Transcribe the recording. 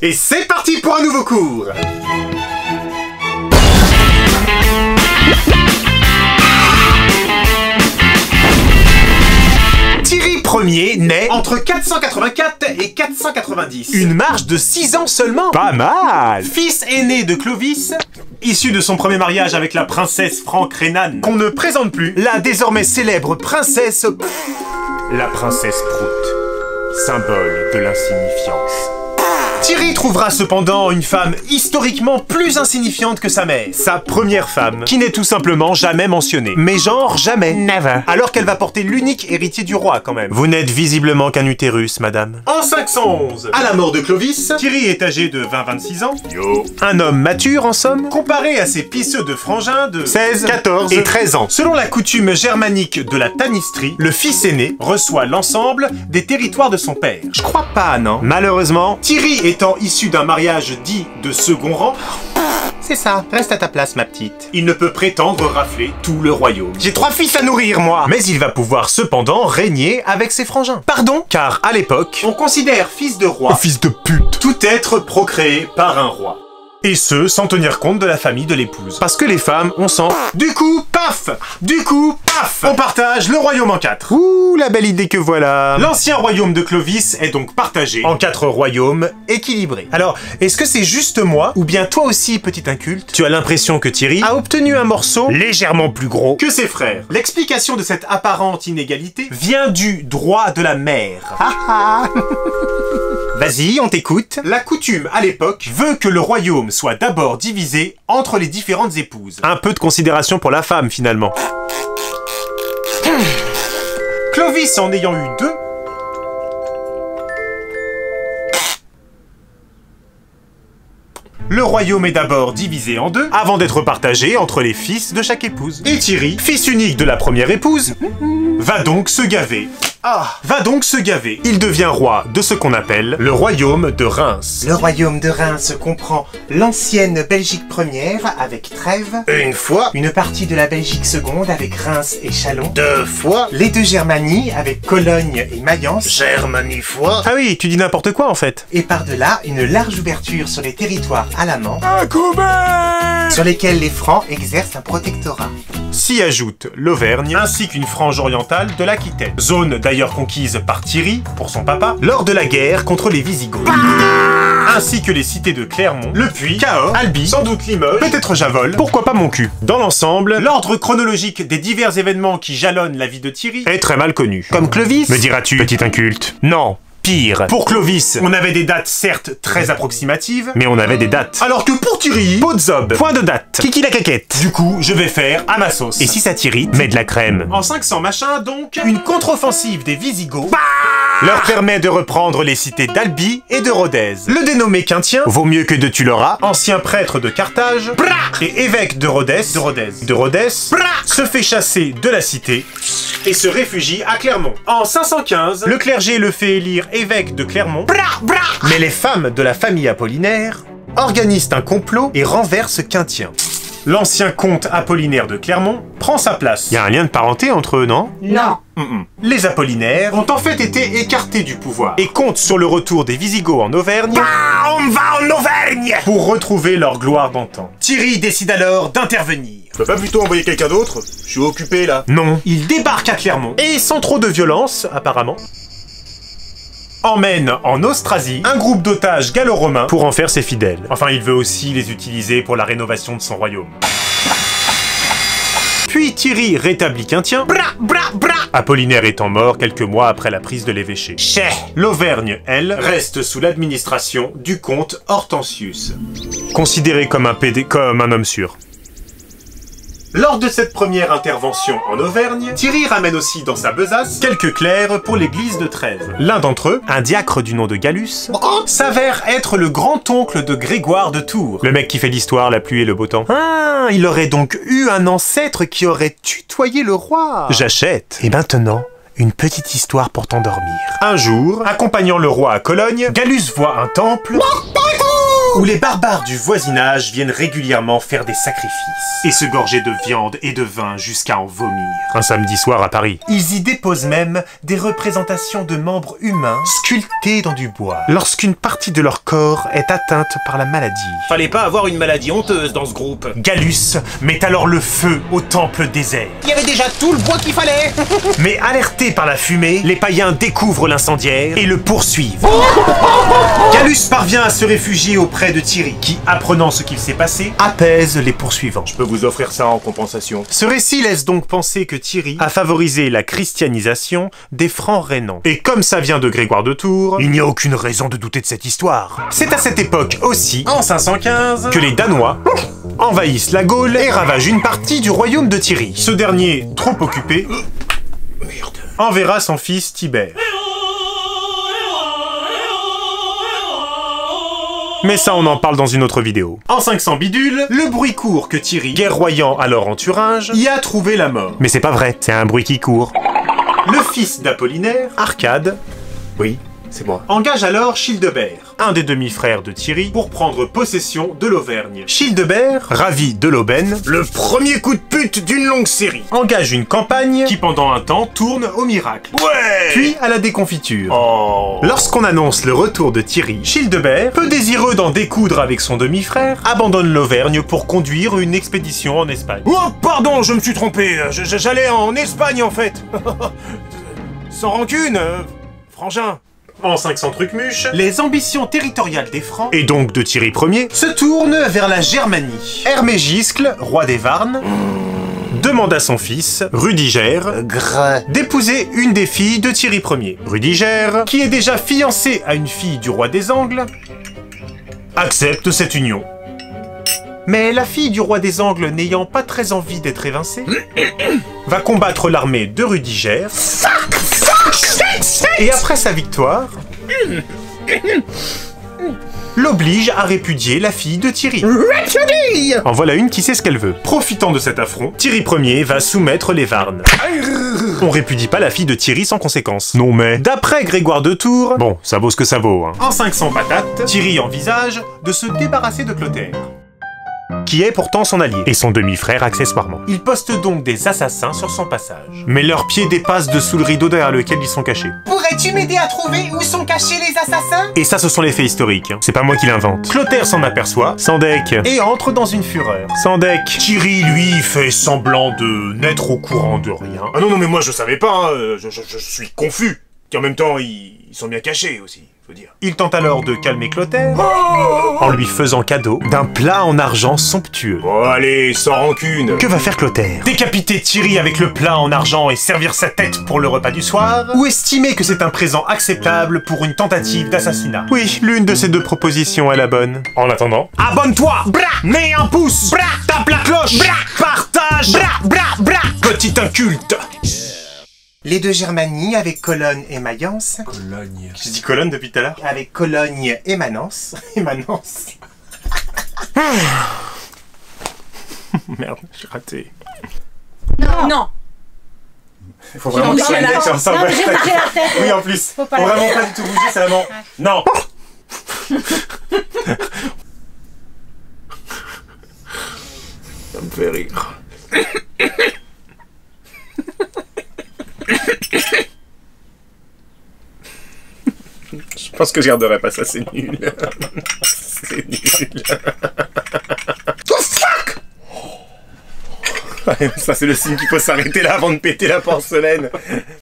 Et c'est parti pour un nouveau cours. Thierry Ier naît entre 484 et 490. Une marge de 6 ans seulement. Pas mal. Fils aîné de Clovis, issu de son premier mariage avec la princesse Franck Rhénane, qu'on ne présente plus, la désormais célèbre princesse... La princesse Prout, symbole de l'insignifiance. Thierry trouvera cependant une femme historiquement plus insignifiante que sa mère. Sa première femme, qui n'est tout simplement jamais mentionnée. Mais genre jamais. Never. Alors qu'elle va porter l'unique héritier du roi quand même. Vous n'êtes visiblement qu'un utérus, madame. En 511, à la mort de Clovis, Thierry est âgé de 20-26 ans. Yo. Un homme mature en somme, comparé à ses pisseux de frangins de 16, 14 et 13 ans. Selon la coutume germanique de la tanistrie, le fils aîné reçoit l'ensemble des territoires de son père. Je crois pas, non? Malheureusement, Thierry étant issu d'un mariage dit de second rang, c'est ça, reste à ta place ma petite. Il ne peut prétendre rafler tout le royaume. J'ai 3 fils à nourrir moi. Mais il va pouvoir cependant régner avec ses frangins. Pardon? Car à l'époque, on considère fils de roi, Fils de pute. tout être procréé par un roi. Et ce, sans tenir compte de la famille de l'épouse. Parce que les femmes, on sent... Du coup, paf! Du coup, paf! On partage le royaume en 4. Ouh, la belle idée que voilà. L'ancien royaume de Clovis est donc partagé en 4 royaumes équilibrés. Alors, est-ce que c'est juste moi, ou bien toi aussi, petit inculte, tu as l'impression que Thierry a obtenu un morceau légèrement plus gros que ses frères? L'explication de cette apparente inégalité vient du droit de la mère. Vas-y, on t'écoute. La coutume, à l'époque, veut que le royaume soit d'abord divisé entre les différentes épouses. Un peu de considération pour la femme, finalement. Clovis en ayant eu 2, le royaume est d'abord divisé en 2, avant d'être partagé entre les fils de chaque épouse. Et Thierry, fils unique de la première épouse, va donc se gaver. Il devient roi de ce qu'on appelle le royaume de Reims. Le royaume de Reims comprend l'ancienne Belgique première avec Trèves, Une fois, une partie de la Belgique seconde avec Reims et Châlons, 2 fois, les 2 Germanies avec Cologne et Mayence, Germanie fois... Ah oui, tu dis n'importe quoi en fait. et par-delà une large ouverture sur les territoires alamans Un couvert. sur lesquels les Francs exercent un protectorat. S'y ajoute l'Auvergne, ainsi qu'une frange orientale de l'Aquitaine. Zone d'ailleurs conquise par Thierry, pour son papa, lors de la guerre contre les Visigoths. Ainsi que les cités de Clermont, Le Puy, Cahors, Albi, sans doute Limoges, peut-être Javol, pourquoi pas mon cul. Dans l'ensemble, l'ordre chronologique des divers événements qui jalonnent la vie de Thierry est très mal connu. Comme Clovis, Me diras-tu, petit inculte? Non. Pire. Pour Clovis, on avait des dates certes très approximatives, mais on avait des dates. Alors que pour Thierry, pot de zob, point de date. Kiki la caquette. Du coup, je vais faire à ma sauce. Et si ça t'irrite, mets de la crème. En 500 machin, donc, une contre-offensive des Visigoths leur permet de reprendre les cités d'Albi et de Rodez. Le dénommé Quintien, vaut mieux que de Tulorat, ancien prêtre de Carthage, et évêque de Rodez, se fait chasser de la cité et se réfugie à Clermont. En 515, le clergé le fait élire évêque de Clermont, mais les femmes de la famille Apollinaire organisent un complot et renversent Quintien. L'ancien comte Apollinaire de Clermont prend sa place. Y a un lien de parenté entre eux, non? non. Les Apollinaires ont en fait été écartés du pouvoir et comptent sur le retour des Visigoths en Auvergne. On va en Auvergne. Pour retrouver leur gloire d'antan. Thierry décide alors d'intervenir. Tu peux pas plutôt envoyer quelqu'un d'autre? Je suis occupé là. Non. Il débarque à Clermont et, sans trop de violence, apparemment, emmène en Austrasie un groupe d'otages gallo-romains pour en faire ses fidèles. Enfin, il veut aussi les utiliser pour la rénovation de son royaume. Puis Thierry rétablit Quintien, Apollinaire étant mort quelques mois après la prise de l'évêché. L'Auvergne, elle, reste sous l'administration du comte Hortensius, considéré comme un homme sûr. Lors de cette première intervention en Auvergne, Thierry ramène aussi dans sa besace quelques clercs pour l'église de Trèves. L'un d'entre eux, un diacre du nom de Gallus, s'avère être le grand-oncle de Grégoire de Tours. Le mec qui fait l'histoire, la pluie et le beau temps. Ah, il aurait donc eu un ancêtre qui aurait tutoyé le roi. J'achète. Et maintenant, une petite histoire pour t'endormir. Un jour, accompagnant le roi à Cologne, Gallus voit un temple où les barbares du voisinage viennent régulièrement faire des sacrifices et se gorger de viande et de vin jusqu'à en vomir. Un samedi soir à Paris. Ils y déposent même des représentations de membres humains sculptés dans du bois, lorsqu'une partie de leur corps est atteinte par la maladie. Fallait pas avoir une maladie honteuse dans ce groupe. Gallus met alors le feu au temple désert. Il y avait déjà tout le bois qu'il fallait. Mais alertés par la fumée, les païens découvrent l'incendiaire et le poursuivent. Gallus parvient à se réfugier auprès de Thierry, qui, apprenant ce qu'il s'est passé, apaise les poursuivants. Je peux vous offrir ça en compensation. Ce récit laisse donc penser que Thierry a favorisé la christianisation des francs rhénans. Et comme ça vient de Grégoire de Tours, il n'y a aucune raison de douter de cette histoire. C'est à cette époque aussi, en 515, que les Danois envahissent la Gaule et ravagent une partie du royaume de Thierry. Ce dernier, trop occupé, enverra son fils Tibère. Mais ça, on en parle dans une autre vidéo. En 500 bidule, le bruit court que Thierry, guerroyant alors en Thuringe, y a trouvé la mort. Mais c'est pas vrai, c'est un bruit qui court. Le fils d'Apollinaire, Arcade, Oui, c'est moi. engage alors Childebert, un des demi-frères de Thierry, pour prendre possession de l'Auvergne. Childebert, ravi de l'aubaine, Le premier coup de pute d'une longue série. engage une campagne qui pendant un temps tourne au miracle, Ouais. puis à la déconfiture. Oh. Lorsqu'on annonce le retour de Thierry, Childebert, peu désireux d'en découdre avec son demi-frère, abandonne l'Auvergne pour conduire une expédition en Espagne. Oh, pardon, je me suis trompé. J'allais en Espagne en fait. Sans rancune, frangin. En 500 Trucmuche, les ambitions territoriales des Francs, et donc de Thierry Ier, se tournent vers la Germanie. Hermégiscle, roi des Varnes, demande à son fils, Rudiger, d'épouser une des filles de Thierry Ier. Rudiger, qui est déjà fiancé à une fille du roi des Angles, accepte cette union. Mais la fille du roi des Angles, n'ayant pas très envie d'être évincée, va combattre l'armée de Rudiger, et après sa victoire, l'oblige à répudier la fille de Thierry. En voilà une qui sait ce qu'elle veut. Profitant de cet affront, Thierry Ier va soumettre les Varnes. On répudie pas la fille de Thierry sans conséquence. Non mais... D'après Grégoire de Tours, Bon, ça vaut ce que ça vaut, hein. en 500 patates, Thierry envisage de se débarrasser de Clotaire, qui est pourtant son allié. Et son demi-frère accessoirement. Il poste donc des assassins sur son passage. Mais leurs pieds dépassent dessous le rideau derrière lequel ils sont cachés. Pourrais-tu m'aider à trouver où sont cachés les assassins? Et ça, ce sont les faits historiques, hein. C'est pas moi qui l'invente. Clotaire s'en aperçoit Sans deck. et entre dans une fureur. Sans deck. Thierry, lui, fait semblant de n'être au courant de rien. Ah non, mais moi je savais pas, hein. Je suis confus. Et en même temps, ils sont bien cachés aussi, faut dire. Il tente alors de calmer Clotaire en lui faisant cadeau d'un plat en argent somptueux. Bon, allez, sans rancune. Que va faire Clotaire? Décapiter Thierry avec le plat en argent et servir sa tête pour le repas du soir? Ou estimer que c'est un présent acceptable pour une tentative d'assassinat? Oui, l'une de ces deux propositions est la bonne. En attendant, abonne-toi! Mets un pouce! Tape la cloche! Partage! Petit inculte! Les deux Germanies avec Cologne et Mayence. Je dis colonne depuis tout à l'heure. Avec Cologne et Manance. Émanence. Merde, j'ai raté. Non. Faut vraiment que bouger la tête. ensemble. Non, mais j'ai bougé la tête. Oui, en plus. Faut pas Faut la vraiment faire. pas du tout bouger, c'est vraiment... Non. Ça me fait rire. Je pense que je garderai pas ça, c'est nul. C'est nul. Ça, c'est le signe qu'il faut s'arrêter là avant de péter la porcelaine.